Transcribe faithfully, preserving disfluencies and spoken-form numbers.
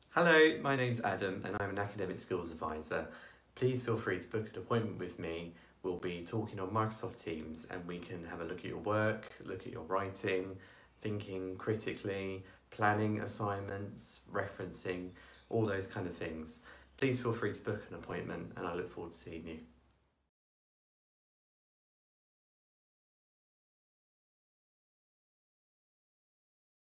Hello, my name's Adam and I'm an Academic Skills Advisor. Please feel free to book an appointment with me. We'll be talking on Microsoft Teams and we can have a look at your work, look at your writing, thinking critically, planning assignments, referencing, all those kind of things. Please feel free to book an appointment and I look forward to seeing you.